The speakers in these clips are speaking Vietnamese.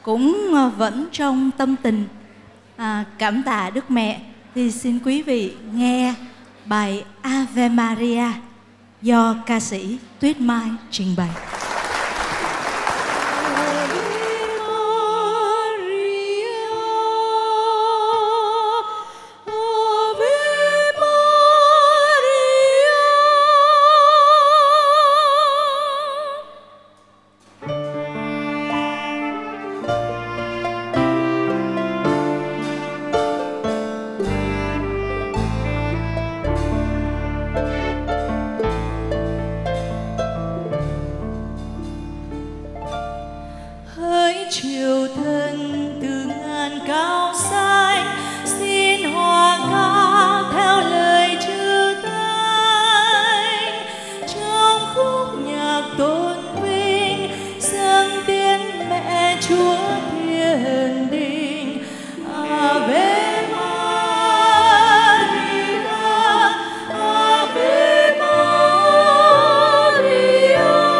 cũng vẫn trong tâm tình cảm tạ Đức Mẹ, thì xin quý vị nghe bài Ave Maria do ca sĩ Tuyết Mai trình bày. Triều thân từ ngàn cao xanh, xin hòa ca theo lời chư thánh. Trong khúc nhạc tôn vinh dâng tiếng mẹ Chúa thiên đình. Ave Maria, Ave Maria.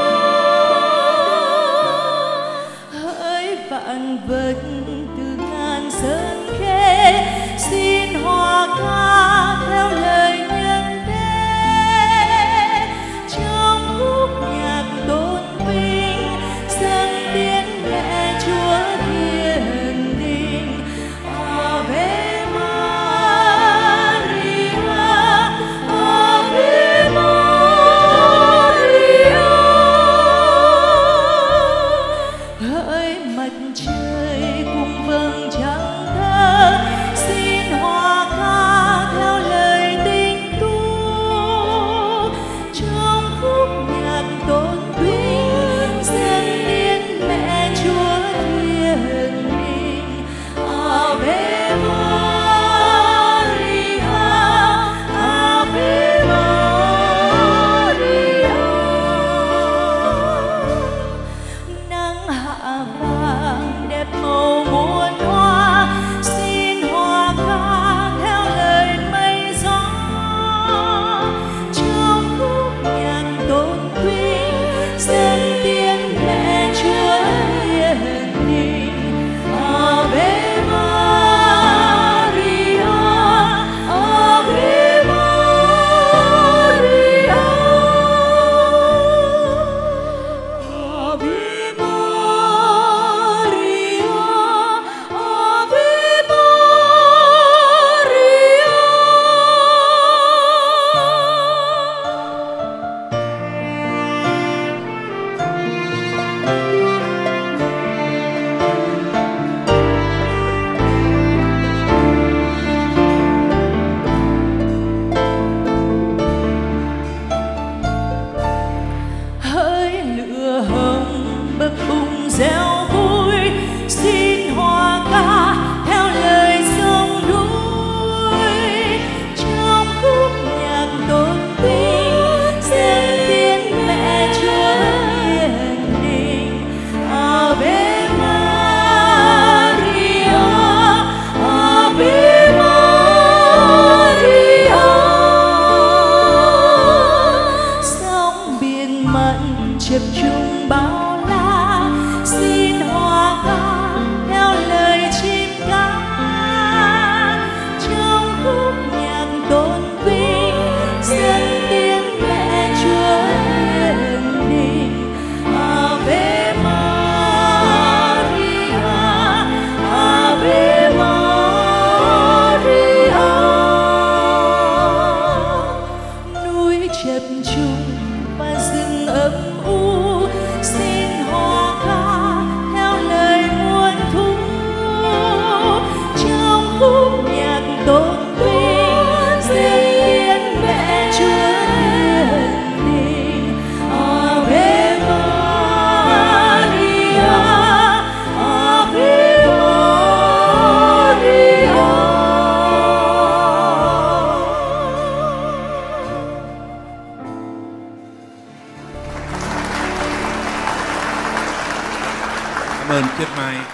Vạn vật từ ngàn sơn khê xin hòa ca theo lời nhân thế. Trong khúc nhạc tôn vinh dâng tiếng mẹ Chúa thiên đình. Ave Maria, Ave Maria. Hỡi mặt trời cùng vầng trăng thơ xin hòa ca theo lời tình tu. Trong khúc nhạc tôn vinh dâng tiếng mẹ Chúa thiên đình. Ave Maria, Ave Maria. Nắng hạ vàng đẹp màu muôn hoa xin hòa ca theo lời mây gió. Trong khúc nhạc tôn vinh dâng tiếng mẹ Chúa thiên đình. Ave Maria, Ave Maria. Ave Maria, Ave hỡi lửa hồng bập bùng reo vui xin hòa ca theo lời sông núi. Trong khúc nhạc tôn vinh dâng tiếng mẹ Chúa thiên đình. Ave Maria, Ave Maria. Sóng biển mặn chập trùng bao la xin hòa ca theo lời chim ca. Trong khúc nhạc tôn vinh dâng tiếng mẹ Chúa thiên đình. Ave Maria, Ave Maria. Núi chập trùng và rừng âm u xin hòa ca theo lời muôn thú. Trong khúc nhạc tôn vinh dâng tiếng mẹ Chúa thiên đình. Ave Maria, Ave Maria. Cảm ơn Tuyết Mai.